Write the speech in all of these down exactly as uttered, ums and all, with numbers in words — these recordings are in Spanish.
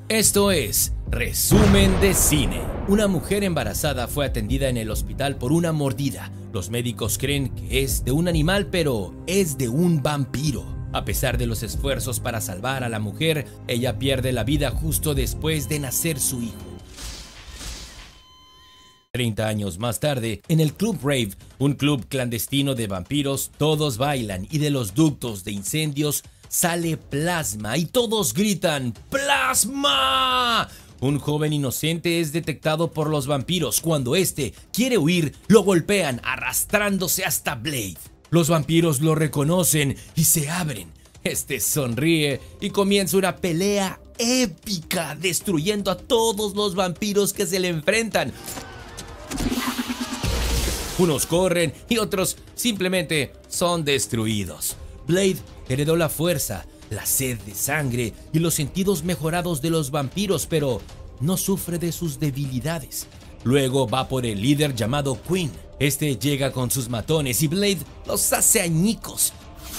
Esto es Resumen de Cine. Una mujer embarazada fue atendida en el hospital por una mordida. Los médicos creen que es de un animal, pero es de un vampiro. A pesar de los esfuerzos para salvar a la mujer, ella pierde la vida justo después de nacer su hijo. treinta años más tarde, en el Club Rave, un club clandestino de vampiros, todos bailan y de los ductos de incendios sale plasma y todos gritan ¡Plasma! Un joven inocente es detectado por los vampiros. Cuando este quiere huir, lo golpean arrastrándose hasta Blade. Los vampiros lo reconocen y se abren. Este sonríe y comienza una pelea épica, destruyendo a todos los vampiros que se le enfrentan. Unos corren y otros simplemente son destruidos. Blade heredó la fuerza, la sed de sangre y los sentidos mejorados de los vampiros, pero no sufre de sus debilidades. Luego va por el líder llamado Quinn. Este llega con sus matones y Blade los hace añicos.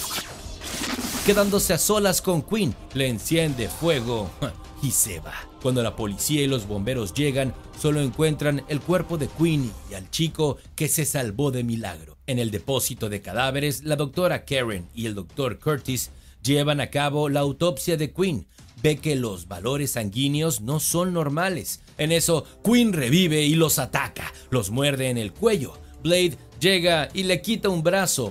Quedándose a solas con Quinn, le enciende fuego y se va. Cuando la policía y los bomberos llegan, solo encuentran el cuerpo de Quinn y al chico que se salvó de milagro. En el depósito de cadáveres, la doctora Karen y el doctor Curtis llevan a cabo la autopsia de Quinn. Ve que los valores sanguíneos no son normales. En eso, Quinn revive y los ataca. Los muerde en el cuello. Blade llega y le quita un brazo.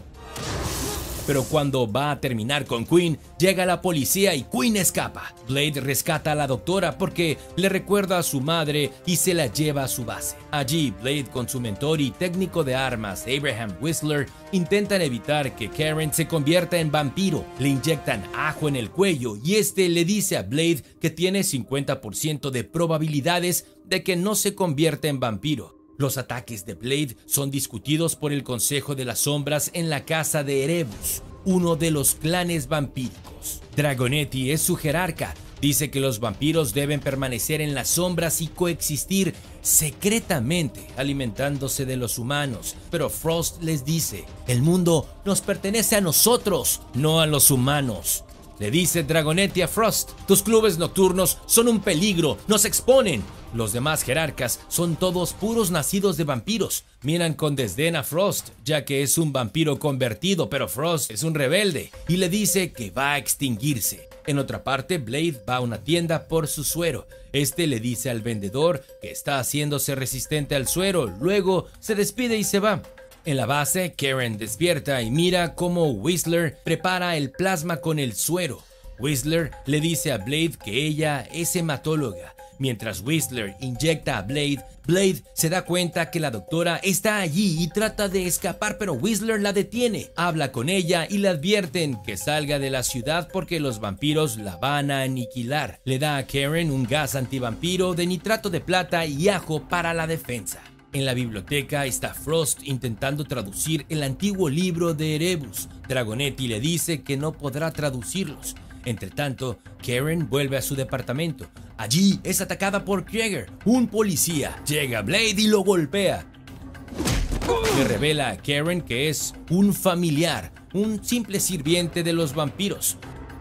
Pero cuando va a terminar con Quinn, llega la policía y Quinn escapa. Blade rescata a la doctora porque le recuerda a su madre y se la lleva a su base. Allí, Blade con su mentor y técnico de armas, Abraham Whistler, intentan evitar que Karen se convierta en vampiro. Le inyectan ajo en el cuello y este le dice a Blade que tiene cincuenta por ciento de probabilidades de que no se convierta en vampiro. Los ataques de Blade son discutidos por el Consejo de las Sombras en la casa de Erebus, uno de los clanes vampíricos. Dragonetti es su jerarca. Dice que los vampiros deben permanecer en las sombras y coexistir secretamente, alimentándose de los humanos. Pero Frost les dice, el mundo nos pertenece a nosotros, no a los humanos. Le dice Dragonetti a Frost, tus clubes nocturnos son un peligro, nos exponen. Los demás jerarcas son todos puros nacidos de vampiros. Miran con desdén a Frost, ya que es un vampiro convertido, pero Frost es un rebelde y le dice que va a extinguirse. En otra parte, Blade va a una tienda por su suero. Este le dice al vendedor que está haciéndose resistente al suero, luego se despide y se va. En la base, Karen despierta y mira cómo Whistler prepara el plasma con el suero. Whistler le dice a Blade que ella es hematóloga. Mientras Whistler inyecta a Blade, Blade se da cuenta que la doctora está allí y trata de escapar, pero Whistler la detiene. Habla con ella y le advierten que salga de la ciudad porque los vampiros la van a aniquilar. Le da a Karen un gas antivampiro de nitrato de plata y ajo para la defensa. En la biblioteca está Frost intentando traducir el antiguo libro de Erebus. Dragonetti le dice que no podrá traducirlos. Entre tanto, Karen vuelve a su departamento. Allí es atacada por Krieger, un policía. Llega Blade y lo golpea. Le revela a Karen que es un familiar, un simple sirviente de los vampiros.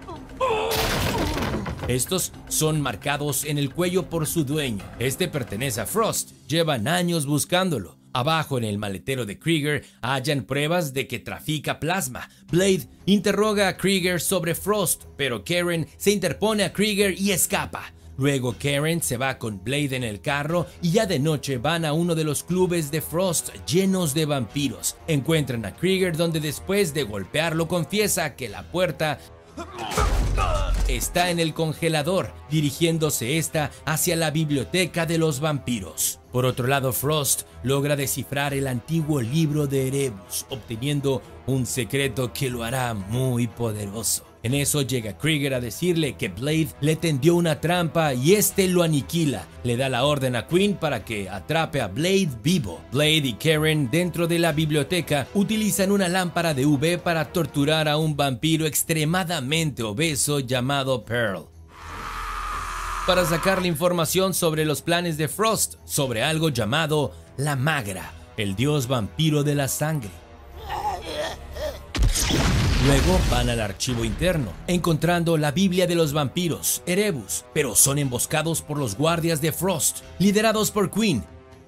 Estos son marcados en el cuello por su dueño. Este pertenece a Frost. Llevan años buscándolo. Abajo en el maletero de Krieger hallan pruebas de que trafica plasma. Blade interroga a Krieger sobre Frost, pero Karen se interpone a Krieger y escapa. Luego Karen se va con Blade en el carro y ya de noche van a uno de los clubes de Frost llenos de vampiros. Encuentran a Krieger donde después de golpearlo confiesa que la puerta está en el congelador, dirigiéndose esta hacia la biblioteca de los vampiros. Por otro lado, Frost logra descifrar el antiguo libro de Erebus, obteniendo un secreto que lo hará muy poderoso. En eso llega Krieger a decirle que Blade le tendió una trampa y este lo aniquila. Le da la orden a Quinn para que atrape a Blade vivo. Blade y Karen dentro de la biblioteca utilizan una lámpara de U V para torturar a un vampiro extremadamente obeso llamado Pearl. Para sacar la información sobre los planes de Frost, sobre algo llamado la Magra, el dios vampiro de la sangre. Luego van al archivo interno, encontrando la Biblia de los vampiros, Erebus, pero son emboscados por los guardias de Frost, liderados por Queen.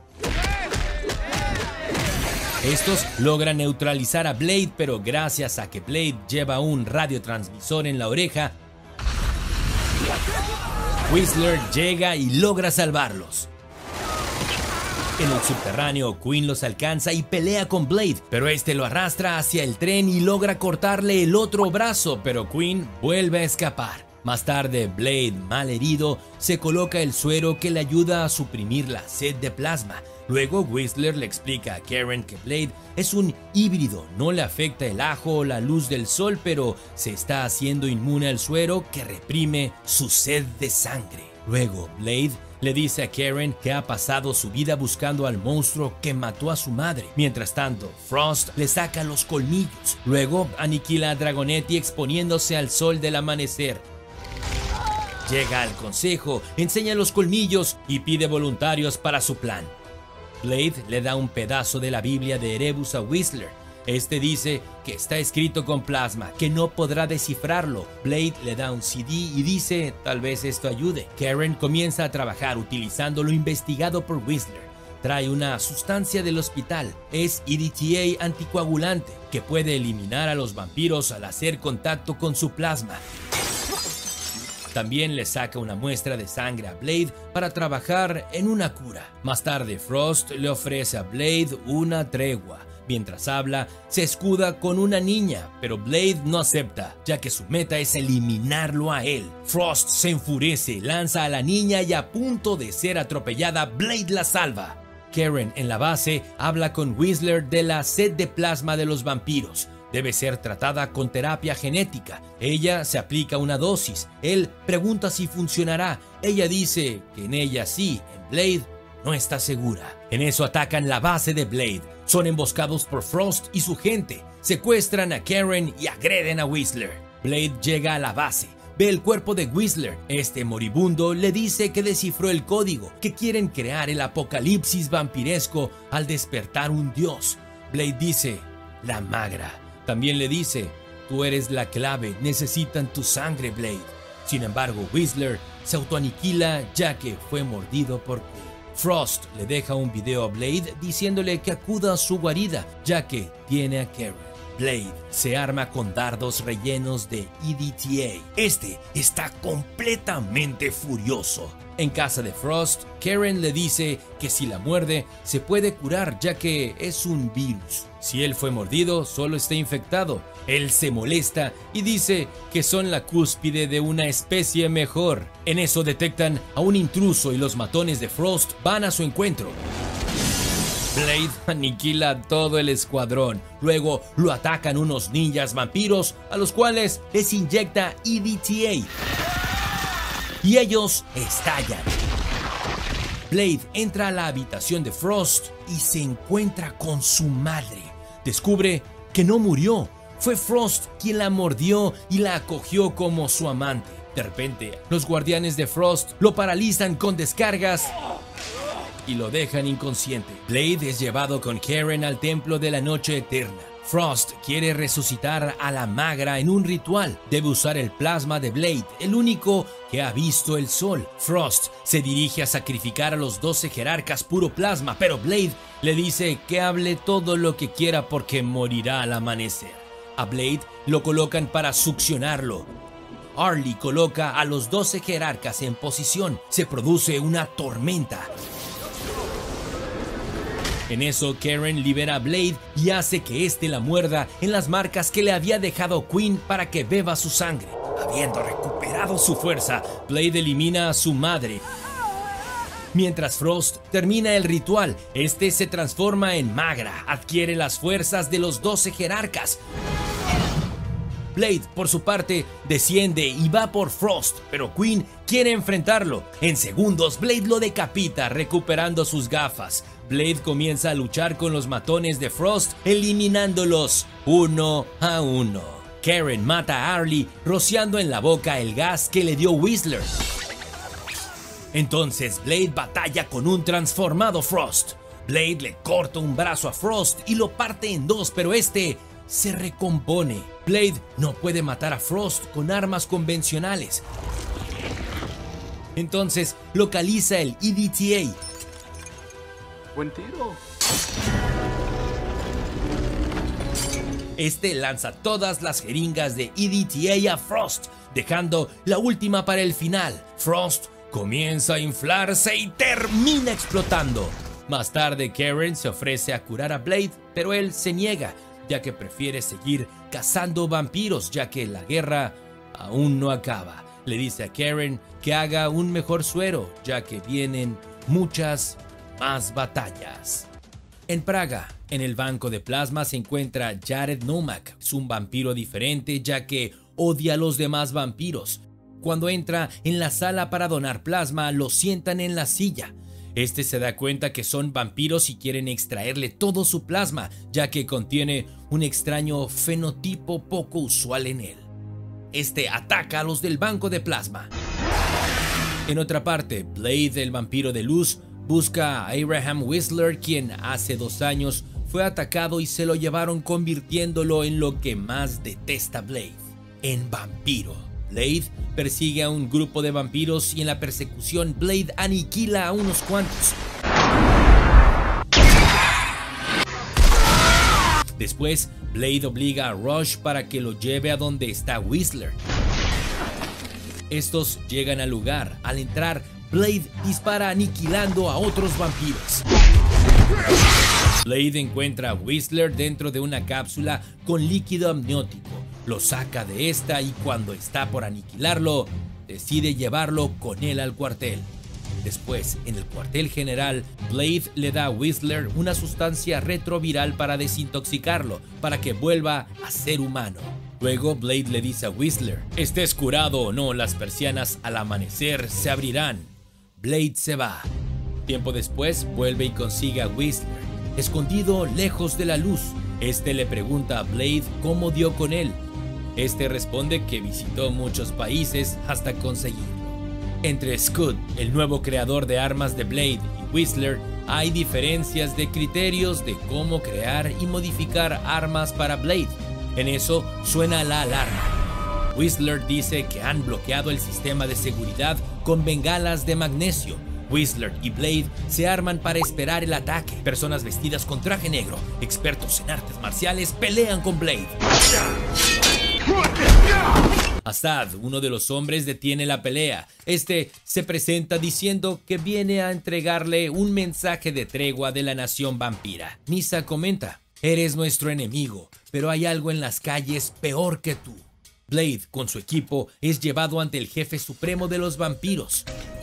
Estos logran neutralizar a Blade, pero gracias a que Blade lleva un radiotransmisor en la oreja, Whistler llega y logra salvarlos. En el subterráneo, Queen los alcanza y pelea con Blade, pero este lo arrastra hacia el tren y logra cortarle el otro brazo, pero Queen vuelve a escapar. Más tarde, Blade, mal herido, se coloca el suero que le ayuda a suprimir la sed de plasma. Luego, Whistler le explica a Karen que Blade es un híbrido, no le afecta el ajo o la luz del sol, pero se está haciendo inmune al suero que reprime su sed de sangre. Luego, Blade le dice a Karen que ha pasado su vida buscando al monstruo que mató a su madre. Mientras tanto, Frost le saca los colmillos. Luego, aniquila a Dragonetti exponiéndose al sol del amanecer. Llega al consejo, enseña los colmillos y pide voluntarios para su plan. Blade le da un pedazo de la Biblia de Erebus a Whistler. Este dice que está escrito con plasma, que no podrá descifrarlo. Blade le da un C D y dice, tal vez esto ayude. Karen comienza a trabajar utilizando lo investigado por Whistler. Trae una sustancia del hospital, es E D T A anticoagulante, que puede eliminar a los vampiros al hacer contacto con su plasma. También le saca una muestra de sangre a Blade para trabajar en una cura. Más tarde, Frost le ofrece a Blade una tregua. Mientras habla, se escuda con una niña, pero Blade no acepta, ya que su meta es eliminarlo a él. Frost se enfurece, lanza a la niña y a punto de ser atropellada, Blade la salva. Karen, en la base, habla con Whistler de la sed de plasma de los vampiros. Debe ser tratada con terapia genética. Ella se aplica una dosis. Él pregunta si funcionará. Ella dice que en ella sí, en Blade no está segura. En eso atacan la base de Blade. Son emboscados por Frost y su gente. Secuestran a Karen y agreden a Whistler. Blade llega a la base. Ve el cuerpo de Whistler. Este moribundo le dice que descifró el código, que quieren crear el apocalipsis vampiresco al despertar un dios. Blade dice, la magra. También le dice, tú eres la clave, necesitan tu sangre, Blade. Sin embargo, Whistler se autoaniquila ya que fue mordido por Queen. Frost le deja un video a Blade diciéndole que acuda a su guarida, ya que tiene a Karen. Blade se arma con dardos rellenos de E D T A. Este está completamente furioso. En casa de Frost, Karen le dice que si la muerde, se puede curar ya que es un virus. Si él fue mordido, solo está infectado. Él se molesta y dice que son la cúspide de una especie mejor. En eso detectan a un intruso y los matones de Frost van a su encuentro. Blade aniquila a todo el escuadrón. Luego lo atacan unos ninjas vampiros a los cuales les inyecta E D T A. Y ellos estallan. Blade entra a la habitación de Frost y se encuentra con su madre. Descubre que no murió. Fue Frost quien la mordió y la acogió como su amante. De repente, los guardianes de Frost lo paralizan con descargas y lo dejan inconsciente. Blade es llevado con Karen al templo de la noche eterna. Frost quiere resucitar a la magra en un ritual. Debe usar el plasma de Blade, el único que ha visto el sol. Frost se dirige a sacrificar a los doce jerarcas puro plasma, pero Blade le dice que hable todo lo que quiera porque morirá al amanecer. A Blade lo colocan para succionarlo. Arlie coloca a los doce jerarcas en posición. Se produce una tormenta. En eso, Karen libera a Blade y hace que éste la muerda en las marcas que le había dejado Queen para que beba su sangre. Habiendo recuperado su fuerza, Blade elimina a su madre. Mientras Frost termina el ritual, este se transforma en magra, adquiere las fuerzas de los doce jerarcas. Blade, por su parte, desciende y va por Frost, pero Queen quiere enfrentarlo. En segundos, Blade lo decapita, recuperando sus gafas. Blade comienza a luchar con los matones de Frost, eliminándolos uno a uno. Karen mata a Arlie, rociando en la boca el gas que le dio Whistler. Entonces Blade batalla con un transformado Frost. Blade le corta un brazo a Frost y lo parte en dos, pero este se recompone. Blade no puede matar a Frost con armas convencionales. Entonces localiza el E D T A. Buen tiro. Este lanza todas las jeringas de E D T A a Frost, dejando la última para el final. Frost comienza a inflarse y termina explotando. Más tarde, Karen se ofrece a curar a Blade, pero él se niega, ya que prefiere seguir cazando vampiros, ya que la guerra aún no acaba. Le dice a Karen que haga un mejor suero, ya que vienen muchas más batallas. En Praga, en el banco de plasma, se encuentra Jared Nomak. Es un vampiro diferente, ya que odia a los demás vampiros. Cuando entra en la sala para donar plasma, lo sientan en la silla. Este se da cuenta que son vampiros y quieren extraerle todo su plasma, ya que contiene un extraño fenotipo poco usual en él. Este ataca a los del banco de plasma. En otra parte, Blade, el vampiro de luz, busca a Abraham Whistler, quien hace dos años fue atacado y se lo llevaron, convirtiéndolo en lo que más detesta Blade, en vampiro. Blade persigue a un grupo de vampiros y en la persecución Blade aniquila a unos cuantos. Después, Blade obliga a Rush para que lo lleve a donde está Whistler. Estos llegan al lugar. Al entrar, Blade dispara aniquilando a otros vampiros. Blade encuentra a Whistler dentro de una cápsula con líquido amniótico. Lo saca de esta y cuando está por aniquilarlo, decide llevarlo con él al cuartel. Después, en el cuartel general, Blade le da a Whistler una sustancia retroviral para desintoxicarlo, para que vuelva a ser humano. Luego, Blade le dice a Whistler, estés curado o no, las persianas al amanecer se abrirán. Blade se va. Tiempo después, vuelve y consigue a Whistler, escondido lejos de la luz. Este le pregunta a Blade cómo dio con él. Este responde que visitó muchos países hasta conseguirlo. Entre Scud, el nuevo creador de armas de Blade, y Whistler, hay diferencias de criterios de cómo crear y modificar armas para Blade. En eso suena la alarma. Whistler dice que han bloqueado el sistema de seguridad con bengalas de magnesio. Whistler y Blade se arman para esperar el ataque. Personas vestidas con traje negro, expertos en artes marciales, pelean con Blade. Assad, uno de los hombres, detiene la pelea. Este se presenta diciendo que viene a entregarle un mensaje de tregua de la nación vampira. Nyssa comenta, eres nuestro enemigo, pero hay algo en las calles peor que tú. Blade, con su equipo, es llevado ante el jefe supremo de los vampiros,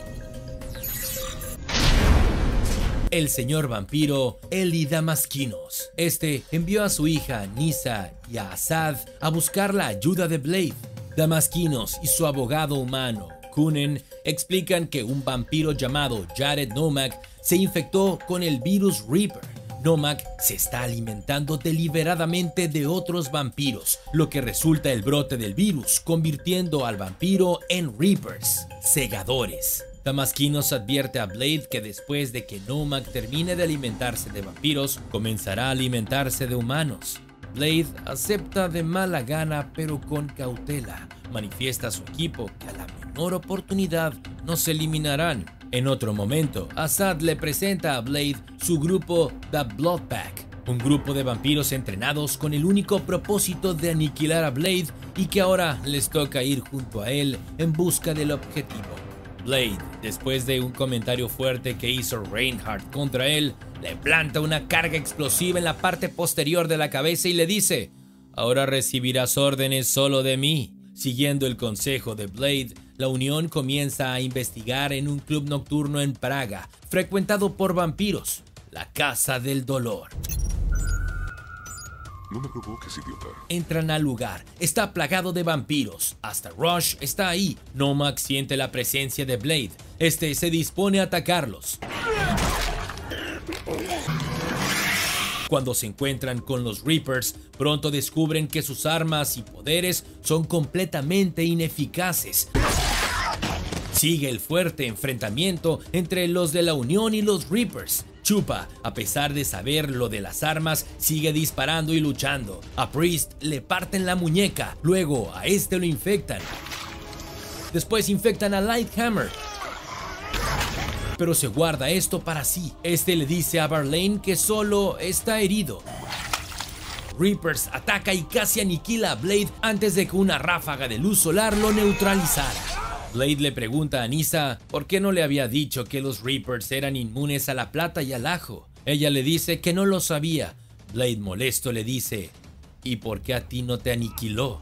el señor vampiro Eli Damaskinos. Este envió a su hija Nyssa y a Assad a buscar la ayuda de Blade. Damaskinos y su abogado humano, Kunen, explican que un vampiro llamado Jared Nomak se infectó con el virus Reaper. Nomak se está alimentando deliberadamente de otros vampiros, lo que resulta el brote del virus, convirtiendo al vampiro en Reapers, segadores. Damaskinos advierte a Blade que después de que Nomak termine de alimentarse de vampiros, comenzará a alimentarse de humanos. Blade acepta de mala gana, pero con cautela. Manifiesta a su equipo que a la menor oportunidad no se eliminarán. En otro momento, Assad le presenta a Blade su grupo The Blood Pack, un grupo de vampiros entrenados con el único propósito de aniquilar a Blade y que ahora les toca ir junto a él en busca del objetivo. Blade, después de un comentario fuerte que hizo Reinhardt contra él, le planta una carga explosiva en la parte posterior de la cabeza y le dice, ahora recibirás órdenes solo de mí. Siguiendo el consejo de Blade, la Unión comienza a investigar en un club nocturno en Praga, frecuentado por vampiros, la Casa del Dolor. No me provoques, idiota. Entran al lugar, está plagado de vampiros, hasta Rush está ahí. Nomak siente la presencia de Blade, este se dispone a atacarlos. Cuando se encuentran con los Reapers, pronto descubren que sus armas y poderes son completamente ineficaces. Sigue el fuerte enfrentamiento entre los de la Unión y los Reapers. Chupa, a pesar de saber lo de las armas, sigue disparando y luchando. A Priest le parten la muñeca, luego a este lo infectan. Después infectan a Lighthammer, pero se guarda esto para sí. Este le dice a Verlaine que solo está herido. Reapers ataca y casi aniquila a Blade antes de que una ráfaga de luz solar lo neutralizara. Blade le pregunta a Nyssa por qué no le había dicho que los Reapers eran inmunes a la plata y al ajo. Ella le dice que no lo sabía. Blade, molesto, le dice: ¿y por qué a ti no te aniquiló?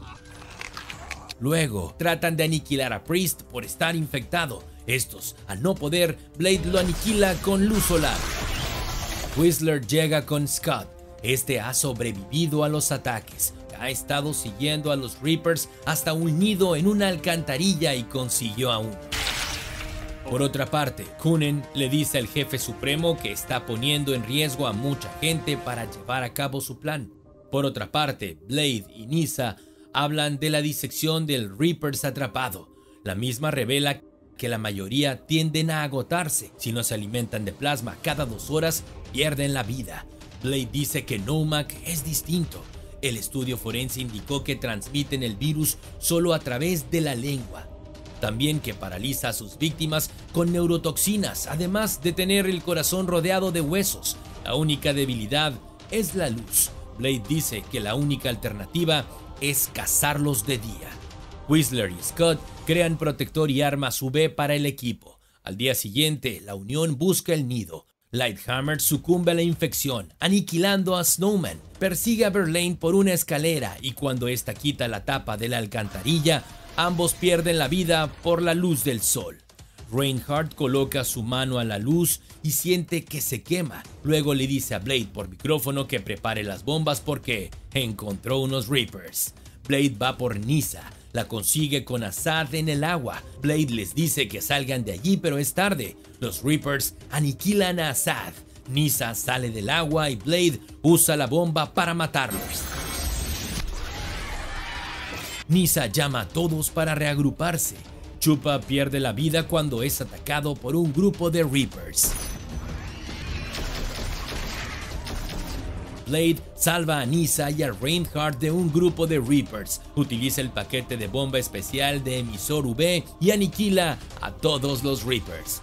Luego tratan de aniquilar a Priest por estar infectado. Estos, al no poder, Blade lo aniquila con luz solar. Whistler llega con Scott. Este ha sobrevivido a los ataques. Ha estado siguiendo a los Reapers hasta un nido en una alcantarilla y consiguió a uno. Por otra parte, Coonan le dice al jefe supremo que está poniendo en riesgo a mucha gente para llevar a cabo su plan. Por otra parte, Blade y Nyssa hablan de la disección del Reapers atrapado. La misma revela que la mayoría tienden a agotarse. Si no se alimentan de plasma cada dos horas, pierden la vida. Blade dice que Nomak es distinto. El estudio forense indicó que transmiten el virus solo a través de la lengua. También que paraliza a sus víctimas con neurotoxinas, además de tener el corazón rodeado de huesos. La única debilidad es la luz. Blade dice que la única alternativa es cazarlos de día. Whistler y Scott crean protector y armas U V para el equipo. Al día siguiente, la Unión busca el nido. Lighthammer sucumbe a la infección, aniquilando a Snowman. Persigue a Verlaine por una escalera y cuando esta quita la tapa de la alcantarilla, ambos pierden la vida por la luz del sol. Reinhardt coloca su mano a la luz y siente que se quema. Luego le dice a Blade por micrófono que prepare las bombas porque encontró unos Reapers. Blade va por Nyssa. La consigue con Assad en el agua. Blade les dice que salgan de allí, pero es tarde. Los Reapers aniquilan a Assad. Nyssa sale del agua y Blade usa la bomba para matarlos. Nyssa llama a todos para reagruparse. Chupa pierde la vida cuando es atacado por un grupo de Reapers. Blade salva a Nyssa y a Reinhardt de un grupo de Reapers, utiliza el paquete de bomba especial de emisor U V y aniquila a todos los Reapers.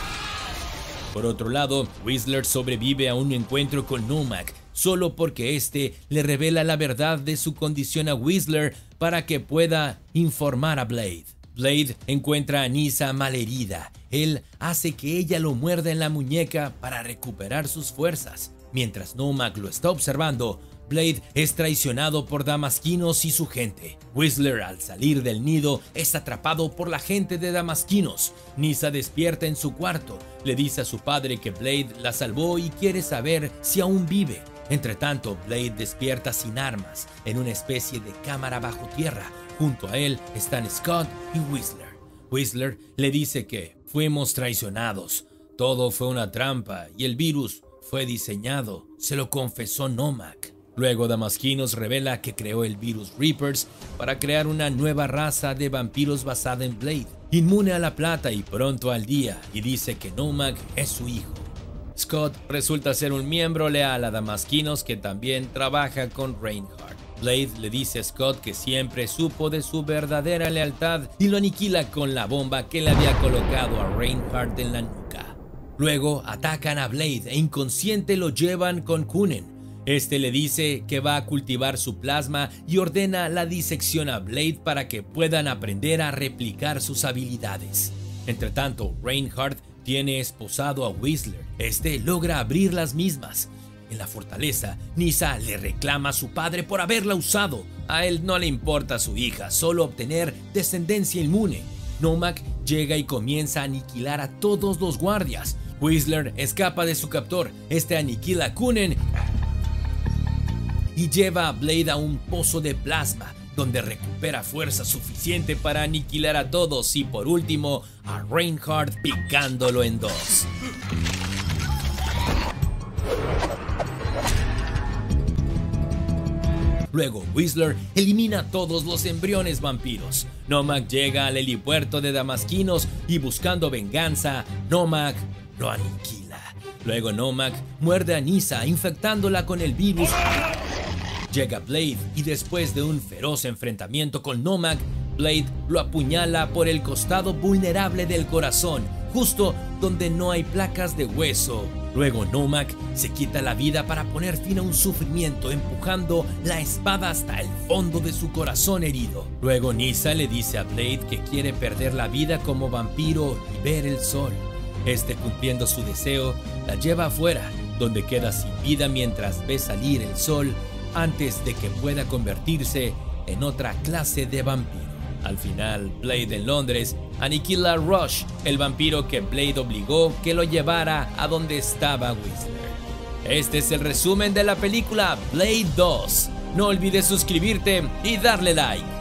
Por otro lado, Whistler sobrevive a un encuentro con Nomak, solo porque este le revela la verdad de su condición a Whistler para que pueda informar a Blade. Blade encuentra a Nyssa malherida. Él hace que ella lo muerda en la muñeca para recuperar sus fuerzas. Mientras Nomak lo está observando, Blade es traicionado por Damasquinos y su gente. Whistler, al salir del nido, es atrapado por la gente de Damasquinos. Nyssa despierta en su cuarto, le dice a su padre que Blade la salvó y quiere saber si aún vive. Entretanto, Blade despierta sin armas, en una especie de cámara bajo tierra. Junto a él están Scott y Whistler. Whistler le dice que fuimos traicionados, todo fue una trampa y el virus fue diseñado, se lo confesó Nomak. Luego Damasquinos revela que creó el virus Reapers para crear una nueva raza de vampiros basada en Blade, inmune a la plata y pronto al día, y dice que Nomak es su hijo. Scott resulta ser un miembro leal a Damasquinos que también trabaja con Reinhardt. Blade le dice a Scott que siempre supo de su verdadera lealtad y lo aniquila con la bomba que le había colocado a Reinhardt en la nuca. Luego atacan a Blade e inconsciente lo llevan con Coonan. Este le dice que va a cultivar su plasma y ordena la disección a Blade para que puedan aprender a replicar sus habilidades. Entretanto, Reinhardt tiene esposado a Whistler. Este logra abrir las mismas. En la fortaleza, Nyssa le reclama a su padre por haberla usado. A él no le importa a su hija, solo obtener descendencia inmune. Nomak llega y comienza a aniquilar a todos los guardias. Whistler escapa de su captor. Este aniquila a Coonan y lleva a Blade a un pozo de plasma, donde recupera fuerza suficiente para aniquilar a todos y por último a Reinhardt picándolo en dos. Luego Whistler elimina a todos los embriones vampiros. Nomak llega al helipuerto de Damasquinos y buscando venganza, Nomak lo aniquila. Luego Nomak muerde a Nyssa infectándola con el virus. Llega Blade y después de un feroz enfrentamiento con Nomak, Blade lo apuñala por el costado vulnerable del corazón, justo donde no hay placas de hueso. Luego Nomak se quita la vida para poner fin a un sufrimiento empujando la espada hasta el fondo de su corazón herido. Luego Nyssa le dice a Blade que quiere perder la vida como vampiro y ver el sol. Este, cumpliendo su deseo, la lleva afuera, donde queda sin vida mientras ve salir el sol antes de que pueda convertirse en otra clase de vampiro. Al final, Blade en Londres aniquila a Rush, el vampiro que Blade obligó que lo llevara a donde estaba Whistler. Este es el resumen de la película Blade dos. No olvides suscribirte y darle like.